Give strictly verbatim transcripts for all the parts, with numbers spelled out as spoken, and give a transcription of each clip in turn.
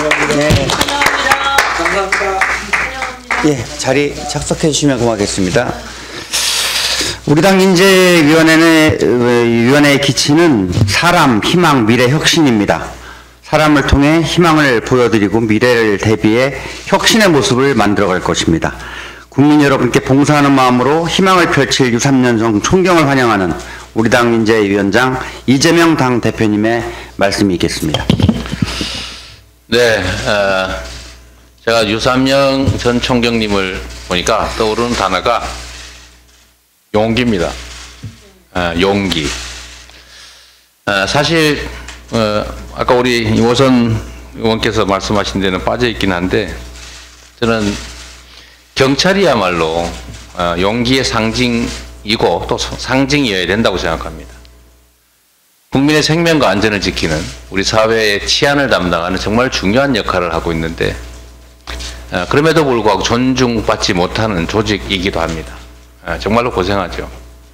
네. 감사합니다. 예, 자리 착석해 주시면 고맙겠습니다. 우리 당 인재위원회의, 위원회의 기치는 사람, 희망, 미래, 혁신입니다. 사람을 통해 희망을 보여드리고 미래를 대비해 혁신의 모습을 만들어갈 것입니다. 국민 여러분께 봉사하는 마음으로 희망을 펼칠 유삼연성 총경을 환영하는 우리 당 인재위원장 이재명 당 대표님의 말씀이 있겠습니다. 네, 어, 제가 유삼영 전 총경님을 보니까 떠오르는 단어가 용기입니다. 어, 용기. 어, 사실 어, 아까 우리 이호선 의원께서 말씀하신 데는 빠져 있긴 한데 저는 경찰이야말로 어, 용기의 상징이고 또 상징이어야 된다고 생각합니다. 국민의 생명과 안전을 지키는 우리 사회의 치안을 담당하는 정말 중요한 역할을 하고 있는데 어, 그럼에도 불구하고 존중받지 못하는 조직이기도 합니다. 어, 정말로 고생하죠.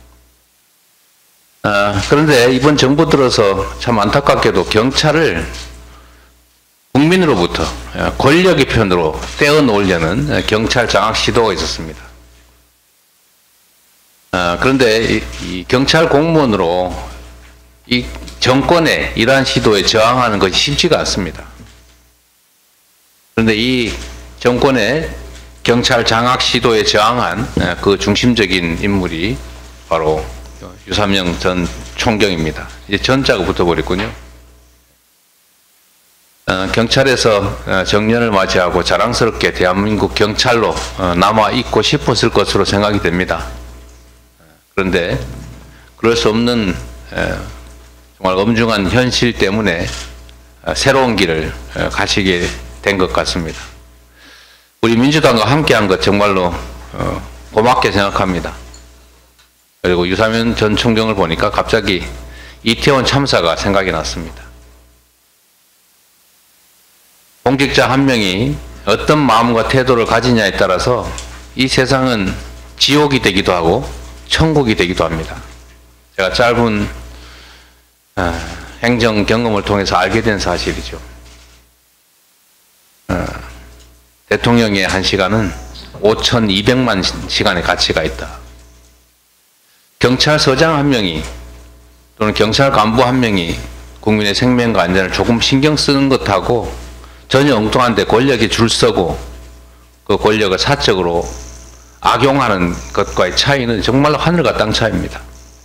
어, 그런데 이번 정부 들어서 참 안타깝게도 경찰을 국민으로부터 권력의 편으로 떼어놓으려는 경찰 장악 시도가 있었습니다. 어, 그런데 이, 이 경찰 공무원으로 이 정권의 이러한 시도에 저항하는 것이 쉽지가 않습니다. 그런데 이 정권의 경찰 장악 시도에 저항한 그 중심적인 인물이 바로 유삼영 전 총경입니다. 이제 전자가 붙어버렸군요. 어, 경찰에서 어, 정년을 맞이하고 자랑스럽게 대한민국 경찰로 어, 남아있고 싶었을 것으로 생각이 됩니다. 그런데 그럴 수 없는 에, 정말 엄중한 현실 때문에 어, 새로운 길을 어, 가시게 된 것 같습니다. 우리 민주당과 함께한 것 정말로 어, 고맙게 생각합니다. 그리고 유삼현 전 총경을 보니까 갑자기 이태원 참사가 생각이 났습니다. 공직자 한 명이 어떤 마음과 태도를 가지냐에 따라서 이 세상은 지옥이 되기도 하고 천국이 되기도 합니다. 제가 짧은 어, 행정 경험을 통해서 알게 된 사실이죠. 어, 대통령의 한 시간은 오천이백만 시간의 가치가 있다. 경찰서장 한 명이 또는 경찰 간부 한 명이 국민의 생명과 안전을 조금 신경 쓰는 것하고 전혀 엉뚱한데 권력에 줄 서고 그 권력을 사적으로 악용하는 것과의 차이는 정말로 하늘과 땅 차이입니다.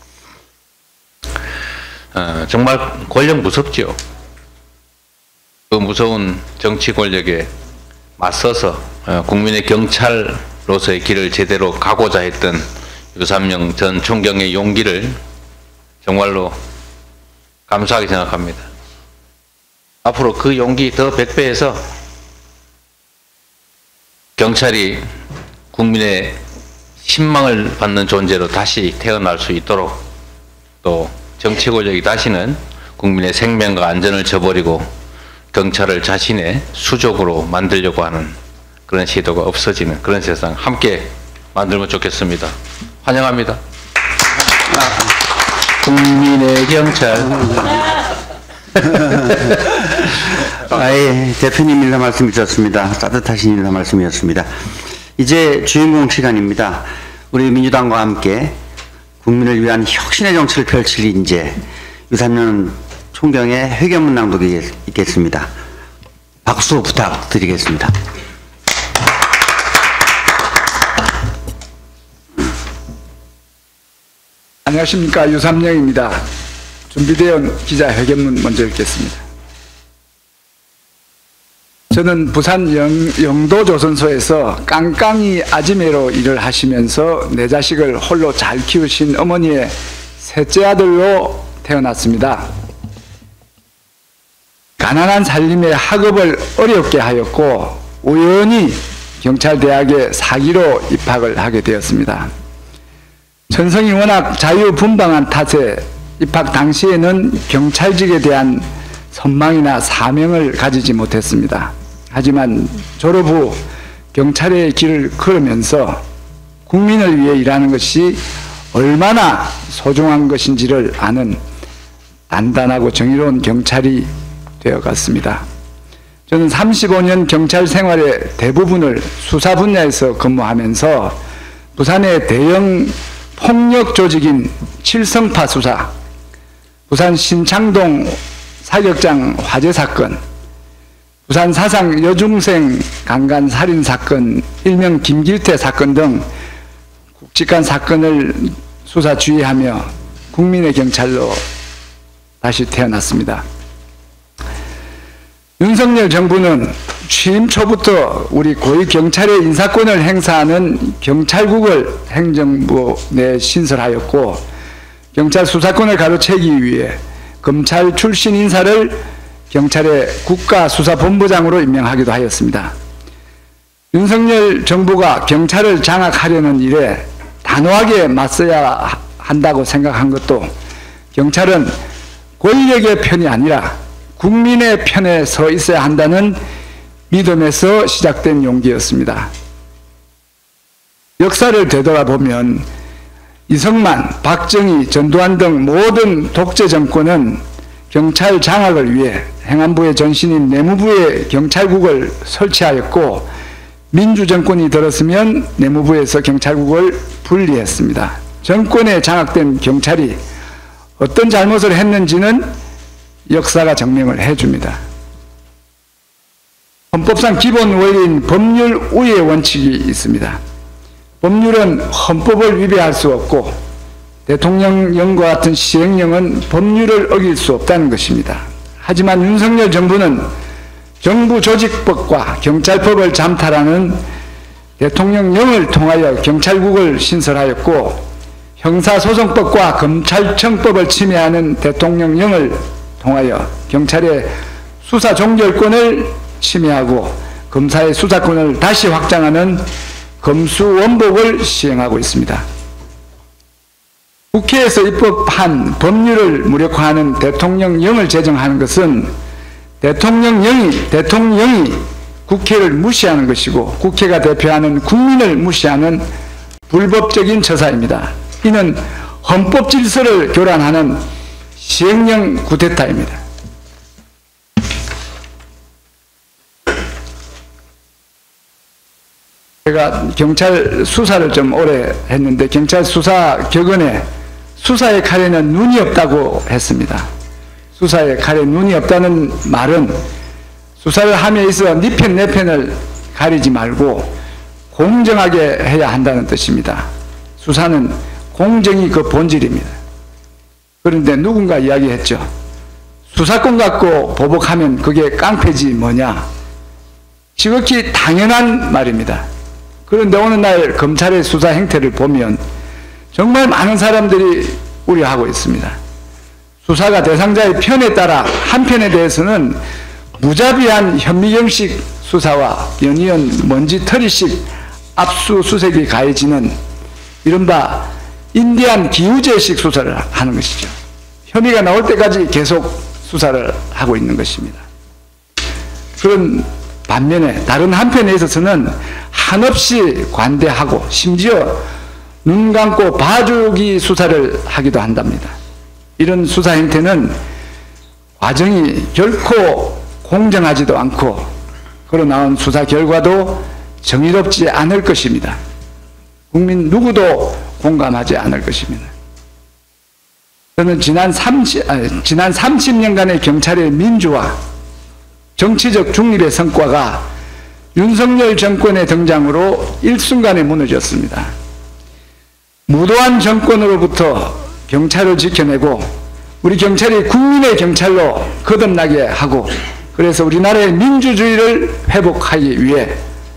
어, 정말 권력 무섭죠. 그 무서운 정치 권력에 맞서서 어, 국민의 경찰로서의 길을 제대로 가고자 했던 유삼영 전 총경의 용기를 정말로 감사하게 생각합니다. 앞으로 그 용기 더 백배해서 경찰이 국민의 신망을 받는 존재로 다시 태어날 수 있도록 또 정치 권력이 다시는 국민의 생명과 안전을 저버리고 경찰을 자신의 수족으로 만들려고 하는 그런 시도가 없어지는 그런 세상 함께 만들면 좋겠습니다. 환영합니다. 아, 국민의 경찰. 아예 대표님 인사 말씀 주셨습니다. 따뜻하신 인사 말씀이었습니다. 이제 주인공 시간입니다. 우리 민주당과 함께 국민을 위한 혁신의 정치를 펼칠 인재 유삼년 총경의 회견문 낭독이 있겠습니다. 박수 부탁드리겠습니다. 안녕하십니까. 유삼영입니다. 준비된 기자회견문 먼저 읽겠습니다. 저는 부산 영, 영도조선소에서 깡깡이 아지매로 일을 하시면서 내 자식을 홀로 잘 키우신 어머니의 셋째 아들로 태어났습니다. 가난한 살림에 학업을 어렵게 하였고 우연히 경찰대학에 사기로 입학을 하게 되었습니다. 천성이 워낙 자유분방한 탓에 입학 당시에는 경찰직에 대한 선망이나 사명을 가지지 못했습니다. 하지만 졸업 후 경찰의 길을 걸으면서 국민을 위해 일하는 것이 얼마나 소중한 것인지를 아는 단단하고 정의로운 경찰이 되어갔습니다. 저는 삼십오 년 경찰 생활의 대부분을 수사 분야에서 근무하면서 부산의 대형 폭력 조직인 칠성파 수사, 부산 신창동 사격장 화재 사건, 부산 사상 여중생 강간 살인 사건, 일명 김길태 사건 등 굵직한 사건을 수사 주의하며 국민의 경찰로 다시 태어났습니다. 윤석열 정부는 취임 초부터 우리 고위 경찰의 인사권을 행사하는 경찰국을 행정부 내 신설하였고, 경찰 수사권을 가로채기 위해 검찰 출신 인사를 경찰의 국가수사본부장으로 임명하기도 하였습니다. 윤석열 정부가 경찰을 장악하려는 일에 단호하게 맞서야 한다고 생각한 것도 경찰은 권력의 편이 아니라 국민의 편에 서 있어야 한다는 믿음에서 시작된 용기였습니다. 역사를 되돌아보면 이승만, 박정희, 전두환 등 모든 독재 정권은 경찰 장악을 위해 행안부의 전신인 내무부에 경찰국을 설치하였고, 민주정권이 들었으면 내무부에서 경찰국을 분리했습니다. 정권에 장악된 경찰이 어떤 잘못을 했는지는 역사가 증명을 해줍니다. 헌법상 기본 원리인 법률 우위의 원칙이 있습니다. 법률은 헌법을 위배할 수 없고 대통령령과 같은 시행령은 법률을 어길 수 없다는 것입니다. 하지만 윤석열 정부는 정부 조직법과 경찰법을 잠탈하는 대통령령을 통하여 경찰국을 신설하였고, 형사소송법과 검찰청법을 침해하는 대통령령을 통하여 경찰의 수사 종결권을 침해하고 검사의 수사권을 다시 확장하는 검수원복을 시행하고 있습니다. 국회에서 입법한 법률을 무력화하는 대통령령을 제정하는 것은 대통령령이, 대통령이 국회를 무시하는 것이고 국회가 대표하는 국민을 무시하는 불법적인 처사입니다. 이는 헌법 질서를 교란하는 시행령 쿠데타입니다. 제가 경찰 수사를 좀 오래 했는데 경찰 수사 격언에 수사의 칼에는 눈이 없다고 했습니다. 수사의 칼에 눈이 없다는 말은 수사를 함에 있어 네 편 내 편을 가리지 말고 공정하게 해야 한다는 뜻입니다. 수사는 공정이 그 본질입니다. 그런데 누군가 이야기했죠. 수사권 갖고 보복하면 그게 깡패지 뭐냐. 지극히 당연한 말입니다. 그런데 오늘날 검찰의 수사 행태를 보면 정말 많은 사람들이 우려하고 있습니다. 수사가 대상자의 편에 따라 한 편에 대해서는 무자비한 현미경식 수사와 연이은 먼지털이식 압수수색이 가해지는 이른바 인디안 기우제식 수사를 하는 것이죠. 혐의가 나올 때까지 계속 수사를 하고 있는 것입니다. 그런 반면에 다른 한편에 있어서는 한없이 관대하고 심지어 눈 감고 봐주기 수사를 하기도 한답니다. 이런 수사 행태는 과정이 결코 공정하지도 않고 그로 나온 수사 결과도 정의롭지 않을 것입니다. 국민 누구도 공감하지 않을 것입니다. 저는 지난 삼십, 아니, 지난 삼십 년간의 경찰의 민주화, 정치적 중립의 성과가 윤석열 정권의 등장으로 일순간에 무너졌습니다. 무도한 정권으로부터 경찰을 지켜내고 우리 경찰이 국민의 경찰로 거듭나게 하고 그래서 우리나라의 민주주의를 회복하기 위해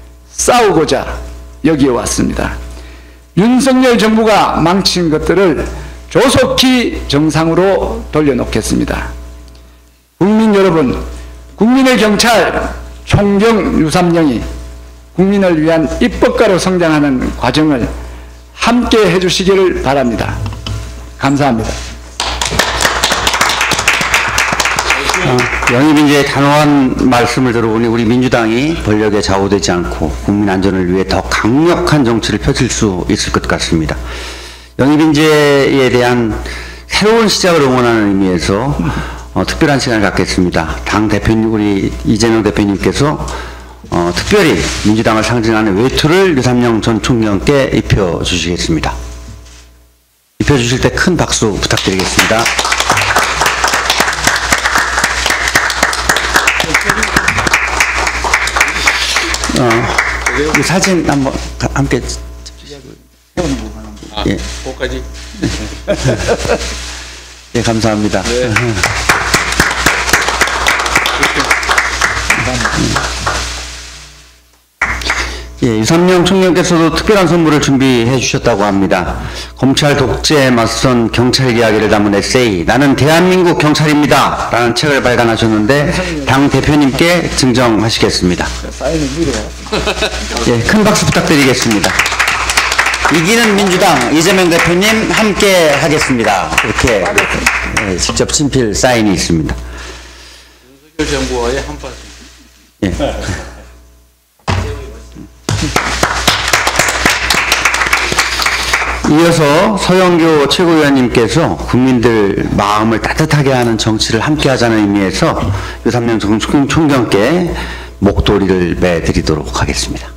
싸우고자 여기에 왔습니다. 윤석열 정부가 망친 것들을 조속히 정상으로 돌려놓겠습니다. 국민 여러분, 국민의 경찰 총경 유삼령이 국민을 위한 입법가로 성장하는 과정을 함께 해주시기를 바랍니다. 감사합니다. 어, 영입인재의 단호한 말씀을 들어보니 우리 민주당이 권력에 좌우되지 않고 국민 안전을 위해 더 강력한 정치를 펼칠 수 있을 것 같습니다. 영입인재에 대한 새로운 시작을 응원하는 의미에서 어, 특별한 시간을 갖겠습니다. 당 대표님, 우리 이재명 대표님께서 어, 특별히 민주당을 상징하는 외투를 유삼영 전 총경께 입혀 주시겠습니다. 입혀 주실 때 큰 박수 부탁드리겠습니다. 어, 이 사진 한번 가- 함께 아, 예. 거기까지. 예, 감사합니다. 네. 예, 유삼영 총장께서도 특별한 선물을 준비해 주셨다고 합니다. 검찰 독재에 맞선 경찰 이야기를 담은 에세이 나는 대한민국 경찰입니다 라는 책을 발간하셨는데 당 대표님께 증정하시겠습니다. 사인을 미래요. 예, 큰 박수 부탁드리겠습니다. 이기는 민주당 이재명 대표님 함께 하겠습니다. 이렇게 예, 직접 친필 사인이 있습니다. 윤석열 정부와의 한판. 예. 이어서 서영교 최고위원님께서 국민들 마음을 따뜻하게 하는 정치를 함께 하자는 의미에서 유삼영 총경께 목도리를 매드리도록 하겠습니다.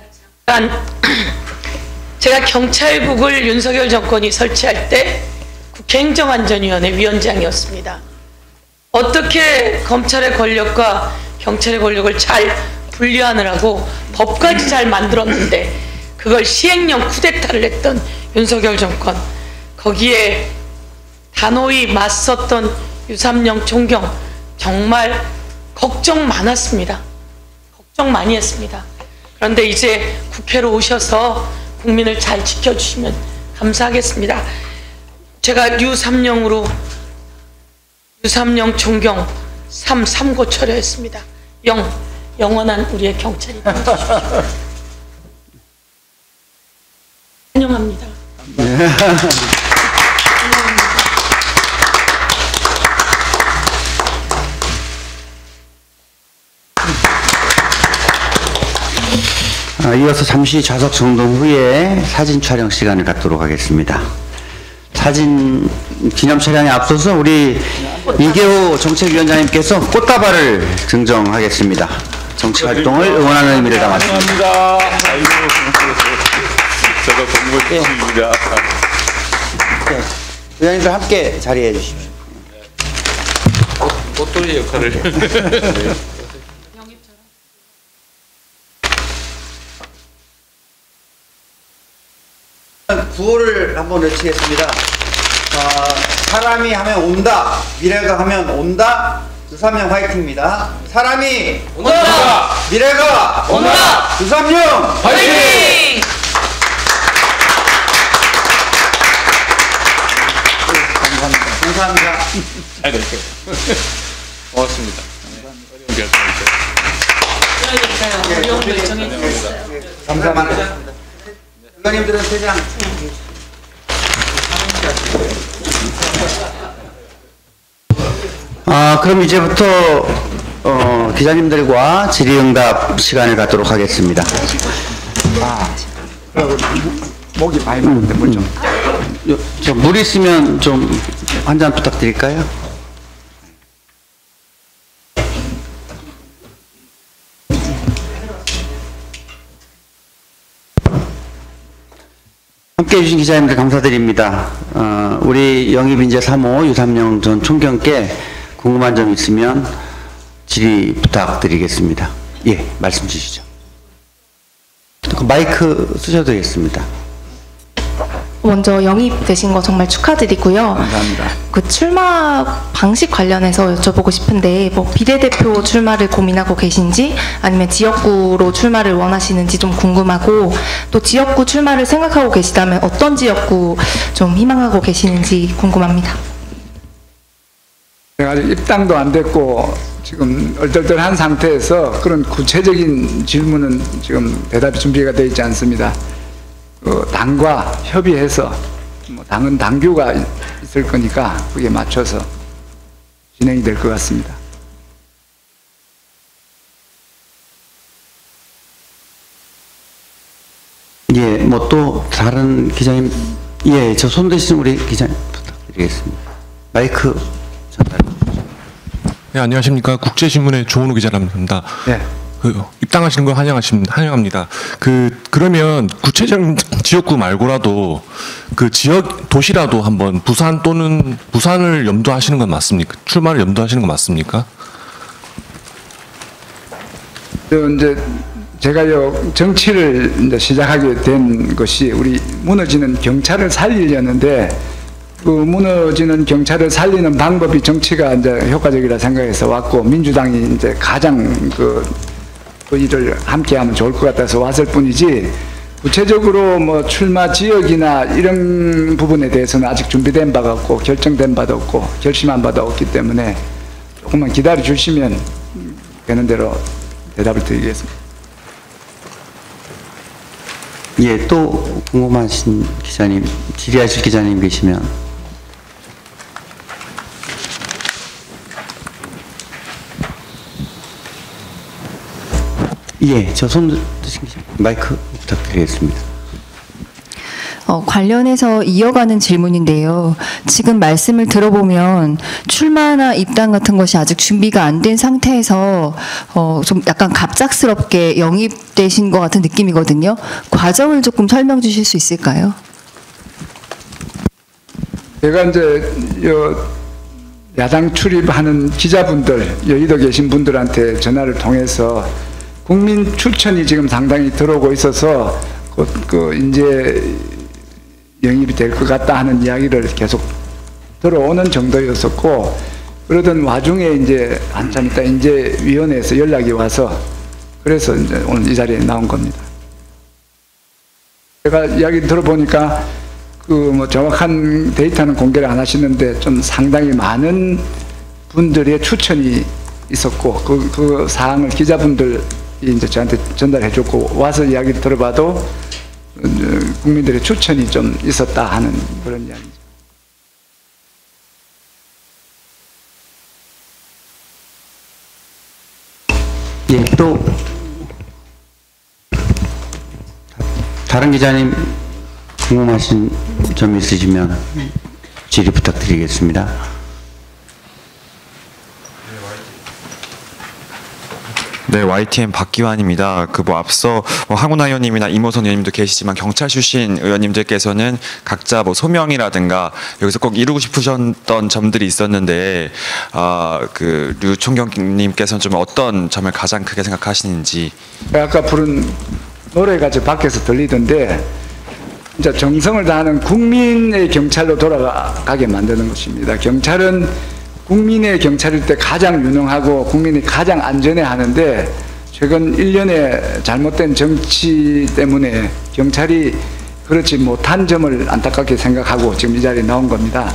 제가 경찰국을 윤석열 정권이 설치할 때 국회 행정안전위원회 위원장이었습니다. 어떻게 검찰의 권력과 경찰의 권력을 잘 분리하느라고 법까지 잘 만들었는데 그걸 시행령 쿠데타를 했던 윤석열 정권, 거기에 단호히 맞섰던 유삼영 총경, 정말 걱정 많았습니다. 걱정 많이 했습니다. 그런데 이제 국회로 오셔서 국민을 잘 지켜주시면 감사하겠습니다. 제가 유삼영으로 유삼영 총경 삼, 삼고 처리했습니다. 영, 영원한 우리의 경찰이 되어주십시오. 환영합니다. 아, 이어서 잠시 좌석 정동 후에 사진 촬영 시간을 갖도록 하겠습니다. 사진 기념 촬영에 앞서서 우리 이계호 정책위원장님께서 꽃다발을 증정하겠습니다. 정치 활동을 응원하는 의미를 담았습니다. 감사합니다. 아이고, 저도 공무원입니다. 네, 의원님들 함께 자리해 주십시오. 꽃돌이 역할을. 구호를 한번 외치겠습니다. 어, 사람이 하면 온다, 미래가 하면 온다. 유삼영 화이팅입니다. 사람이 온다! 미래가 온다! 유삼영 화이팅! 감사합니다. 감사합니다. 잘 됐어요. 고맙습니다. 어려운 결정이죠. 그러니까요. 어려운 결정이 있었어요. 감사합니다. 의원님들은 퇴장. 아, 그럼 이제부터 어, 기자님들과 질의응답 시간을 갖도록 하겠습니다. 목이 많이 마른데 물 좀. 요, 저 물 있으면 좀 한 잔 부탁드릴까요? 함께해 주신 기자님들 감사드립니다. 어, 우리 영입인재 삼 호 유삼영 전 총경께 궁금한 점 있으면 질의 부탁드리겠습니다. 예, 말씀 주시죠. 마이크 쓰셔도 되겠습니다. 먼저 영입되신 거 정말 축하드리고요. 감사합니다. 그 출마 방식 관련해서 여쭤보고 싶은데 뭐 비례대표 출마를 고민하고 계신지 아니면 지역구로 출마를 원하시는지 좀 궁금하고 또 지역구 출마를 생각하고 계시다면 어떤 지역구 좀 희망하고 계시는지 궁금합니다. 제가 아직 입당도 안 됐고 지금 얼떨떨한 상태에서 그런 구체적인 질문은 지금 대답이 준비가 되어 있지 않습니다. 그 당과 협의해서 뭐 당은 당규가 있을 거니까 그게 맞춰서 진행이 될 것 같습니다. 예, 뭐 또 다른 기자님, 예, 저 손 대신 우리 기자님 부탁드리겠습니다. 마이크 전달. 네, 안녕하십니까. 국제신문의 조은호 기자랍니다. 네. 그 입당하시는 걸 환영하십니다. 환영합니다. 그 그러면 구체적인 지역구 말고라도 그 지역 도시라도 한번 부산 또는 부산을 염두하시는 건 맞습니까? 출마를 염두하시는 건 맞습니까? 저 이제 제가요 정치를 이제 시작하게 된 것이 우리 무너지는 경찰을 살리려는데 그 무너지는 경찰을 살리는 방법이 정치가 이제 효과적이라 생각해서 왔고 민주당이 이제 가장 그, 그 일을 함께 하면 좋을 것 같아서 왔을 뿐이지 구체적으로 뭐 출마 지역이나 이런 부분에 대해서는 아직 준비된 바가 없고 결정된 바도 없고 결심한 바도 없기 때문에 조금만 기다려 주시면 되는 대로 대답을 드리겠습니다. 예, 또 궁금하신 기자님, 질의하실 기자님 계시면. 예, 저 손 드신 기자 마이크 부탁드리겠습니다. 어, 관련해서 이어가는 질문인데요. 지금 말씀을 들어보면 출마나 입당 같은 것이 아직 준비가 안 된 상태에서 어, 좀 약간 갑작스럽게 영입되신 것 같은 느낌이거든요. 과정을 조금 설명 주실 수 있을까요? 제가 이제 요 야당 출입하는 기자분들, 여의도 계신 분들한테 전화를 통해서 국민 추천이 지금 상당히 들어오고 있어서 곧 그 이제 영입이 될 것 같다 하는 이야기를 계속 들어오는 정도였었고, 그러던 와중에 이제 한참 있다 이제 위원회에서 연락이 와서 그래서 이제 오늘 이 자리에 나온 겁니다. 제가 이야기 들어보니까 그 뭐 정확한 데이터는 공개를 안 하시는데 좀 상당히 많은 분들의 추천이 있었고 그, 그 사항을 기자분들이 이제 저한테 전달해줬고 와서 이야기를 들어봐도 국민들의 추천이 좀 있었다 하는 그런 이야기죠. 예, 또 다른 기자님 궁금하신 점 있으시면 질의 부탁드리겠습니다. 네, 와이티엔 박기환입니다. 그 뭐 앞서 뭐 황운하 의원님이나 이모선 의원님도 계시지만 경찰 출신 의원님들께서는 각자 뭐 소명이라든가 여기서 꼭 이루고 싶으셨던 점들이 있었는데 아, 그 류 총경님께서는 좀 어떤 점을 가장 크게 생각하시는지. 아까 부른 노래가 저 밖에서 들리던데 진짜 정성을 다하는 국민의 경찰로 돌아가게 만드는 것입니다. 경찰은 국민의 경찰일 때 가장 유능하고 국민이 가장 안전해 하는데 최근 일 년의 잘못된 정치 때문에 경찰이 그렇지 못한 점을 안타깝게 생각하고 지금 이 자리에 나온 겁니다.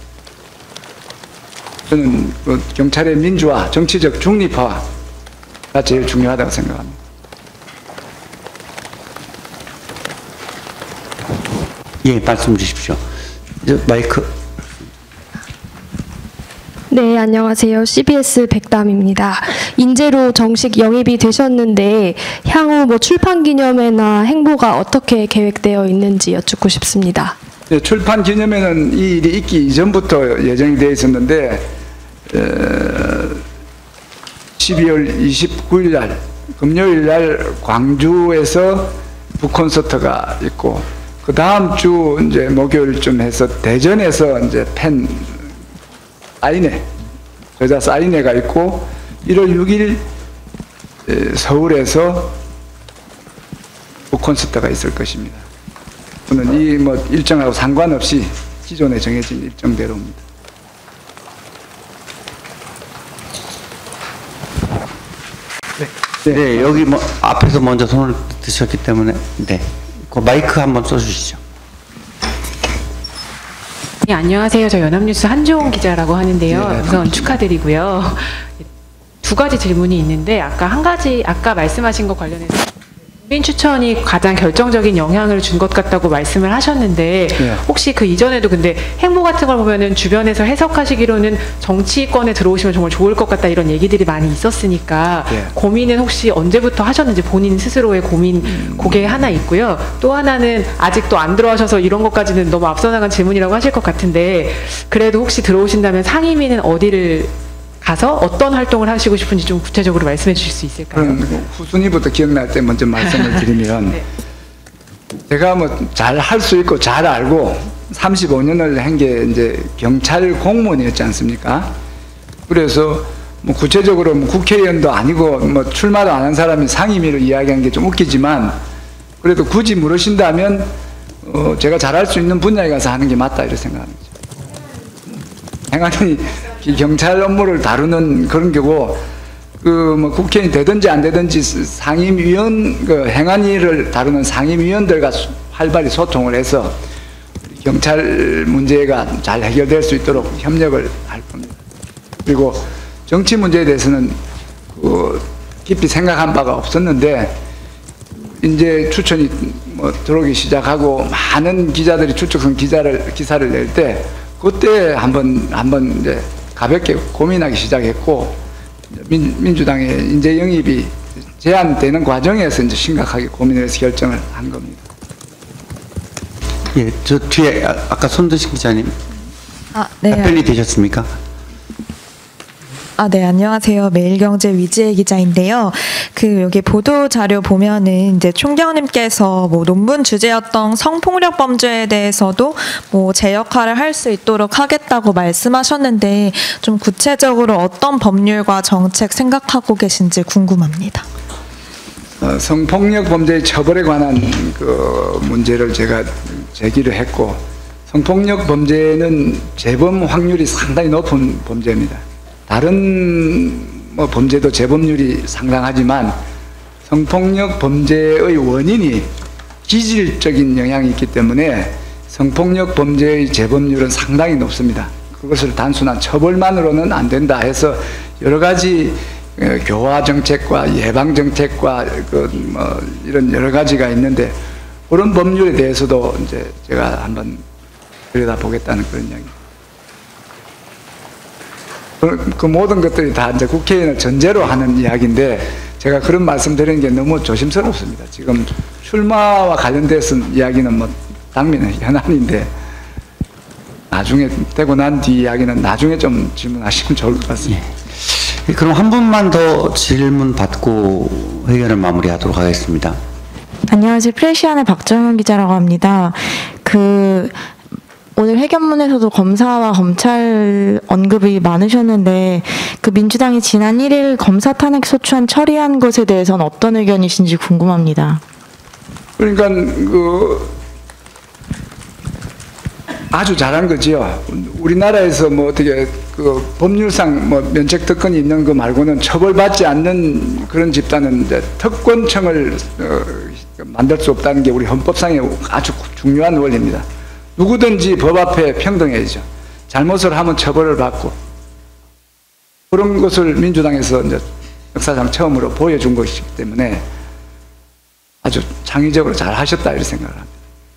저는 그 경찰의 민주화, 정치적 중립화가 제일 중요하다고 생각합니다. 예, 말씀 주십시오. 이제 마이크. 네, 안녕하세요. 씨비에스 백담입니다. 인재로 정식 영입이 되셨는데 향후 뭐 출판 기념회나 행보가 어떻게 계획되어 있는지 여쭙고 싶습니다. 네, 출판 기념회는 이 일이 있기 이전부터 예정이 되어 있었는데 어, 십이월 이십구일 날 금요일 날 광주에서 북콘서트가 있고 그 다음 주 이제 목요일쯤 해서 대전에서 이제 팬 사인회, 저자 사인회가 있고 일월 육일 서울에서 북콘서트가 있을 것입니다. 저는 이 뭐 일정하고 상관없이 기존에 정해진 일정대로입니다. 네, 네, 여기 뭐 앞에서 먼저 손을 드셨기 때문에 네, 그 마이크 한번 써주시죠. 네, 안녕하세요. 저 연합뉴스 한종훈 기자라고 하는데요. 네, 우선 축하드리고요. 두 가지 질문이 있는데 아까 한 가지 아까 말씀하신 것 관련해서 국민 추천이 가장 결정적인 영향을 준 것 같다고 말씀을 하셨는데 네. 혹시 그 이전에도 근데 행보 같은 걸 보면은 주변에서 해석하시기로는 정치권에 들어오시면 정말 좋을 것 같다 이런 얘기들이 많이 있었으니까 네. 고민은 혹시 언제부터 하셨는지 본인 스스로의 고민 그게 하나 있고요. 또 하나는 아직도 안 들어와셔서 이런 것까지는 너무 앞서 나간 질문이라고 하실 것 같은데 그래도 혹시 들어오신다면 상임위는 어디를 가서 어떤 활동을 하시고 싶은지 좀 구체적으로 말씀해 주실 수 있을까요? 그럼 후순위부터 기억날 때 먼저 말씀을 드리면 네. 제가 뭐 잘 할 수 있고 잘 알고 삼십오 년을 한 게 이제 경찰 공무원이었지 않습니까? 그래서 뭐 구체적으로 뭐 국회의원도 아니고 뭐 출마도 안 한 사람이 상임위로 이야기하는 게 좀 웃기지만 그래도 굳이 물으신다면 어 제가 잘할 수 있는 분야에 가서 하는 게 맞다 이렇게 생각합니다. 행안위 이 경찰 업무를 다루는 그런 거고 그 뭐 국회의원이 되든지 안 되든지 상임위원 그 행안위를 다루는 상임위원들과 활발히 소통을 해서 경찰 문제가 잘 해결될 수 있도록 협력을 할 겁니다. 그리고 정치 문제에 대해서는 그 깊이 생각한 바가 없었는데 이제 추천이 뭐 들어오기 시작하고 많은 기자들이 추측성 기자를 기사를 낼 때 그때 한번 한번 이제 가볍게 고민하기 시작했고 민, 민주당의 인재 영입이 제한되는 과정에서 이제 심각하게 고민을 해서 결정을 한 겁니다. 예, 저 뒤에 아, 아까 손드신 기자님 아, 네. 답변이 되셨습니까? 아, 네, 안녕하세요. 매일경제 위지혜 기자인데요. 그 여기 보도 자료 보면은 이제 총장님께서 뭐 논문 주제였던 성폭력 범죄에 대해서도 뭐 제 역할을 할 수 있도록 하겠다고 말씀하셨는데 좀 구체적으로 어떤 법률과 정책 생각하고 계신지 궁금합니다. 어, 성폭력 범죄의 처벌에 관한 그 문제를 제가 제기를 했고 성폭력 범죄는 재범 확률이 상당히 높은 범죄입니다. 다른 뭐 범죄도 재범률이 상당하지만 성폭력 범죄의 원인이 기질적인 영향이 있기 때문에 성폭력 범죄의 재범률은 상당히 높습니다. 그것을 단순한 처벌만으로는 안 된다 해서 여러 가지 교화 정책과 예방 정책과 그 뭐 이런 여러 가지가 있는데 그런 법률에 대해서도 이제 제가 한번 들여다보겠다는 그런 이야기입니다. 그, 그 모든 것들이 다 이제 국회의원을 전제로 하는 이야기인데 제가 그런 말씀 드리는 게 너무 조심스럽습니다. 지금 출마와 관련돼서 이야기는 뭐 당면은 현안인데 나중에 되고 난 뒤 이야기는 나중에 좀 질문하시면 좋을 것 같습니다. 예. 그럼 한 분만 더 질문 받고 회견을 마무리하도록 하겠습니다. 안녕하세요. 프레시안의 박정현 기자라고 합니다. 그 오늘 회견문에서도 검사와 검찰 언급이 많으셨는데 그 민주당이 지난 일 일 검사 탄핵 소추안 처리한 것에 대해서는 어떤 의견이신지 궁금합니다. 그러니까 그 아주 잘한 거지요. 우리나라에서 뭐 어떻게 그 법률상 뭐 면책 특권이 있는 거 말고는 처벌받지 않는 그런 집단은 이제 특권청을 어, 만들 수 없다는 게 우리 헌법상의 아주 중요한 원리입니다. 누구든지 법 앞에 평등해야죠. 잘못을 하면 처벌을 받고 그런 것을 민주당에서 이제 역사상 처음으로 보여준 것이기 때문에 아주 창의적으로 잘 하셨다 이렇게 생각을 합니다.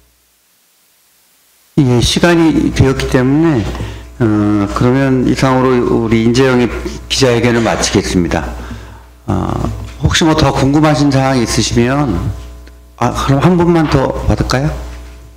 예, 시간이 되었기 때문에 어, 그러면 이상으로 우리 인재영입 기자회견을 마치겠습니다. 어, 혹시 뭐 더 궁금하신 사항이 있으시면 아, 그럼 한 분만 더 받을까요?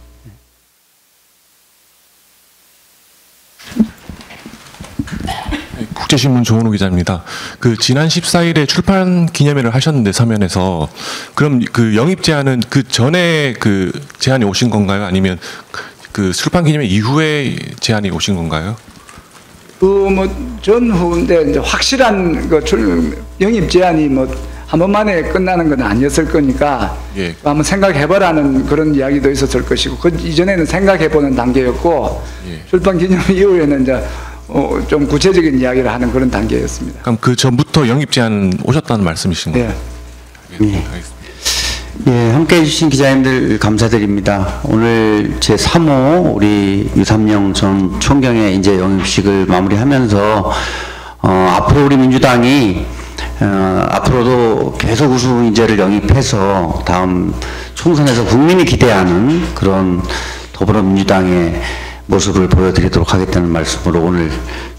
국제신문 조은호 기자입니다. 그 지난 십사 일에 출판 기념회를 하셨는데 서면에서 그럼 그 영입 제안은 그 전에 그 제안이 오신 건가요? 아니면 그 출판 기념회 이후에 제안이 오신 건가요? 그 뭐 전후인데 이제 확실한 그 출, 영입 제안이 뭐 한 번만에 끝나는 건 아니었을 거니까 예. 한번 생각해보라는 그런 이야기도 있었을 것이고 그 이전에는 생각해보는 단계였고 예. 출판 기념 이후에는 이제 어, 좀 구체적인 이야기를 하는 그런 단계였습니다. 그럼 그 전부터 영입 제안 오셨다는 말씀이신 거예요? 네. 예. 예, 함께해 주신 기자님들 감사드립니다. 오늘 제삼 호 우리 유삼영 전 총경의 인재 영입식을 마무리하면서 어, 앞으로 우리 민주당이 어, 앞으로도 계속 우수 인재를 영입해서 다음 총선에서 국민이 기대하는 그런 더불어민주당의 모습을 보여드리도록 하겠다는 말씀으로 오늘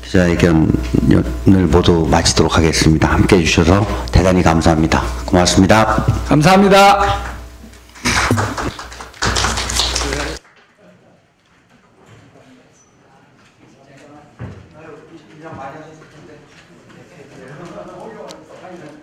기자회견을 모두 마치도록 하겠습니다. 함께해 주셔서 대단히 감사합니다. 고맙습니다. 감사합니다. 예.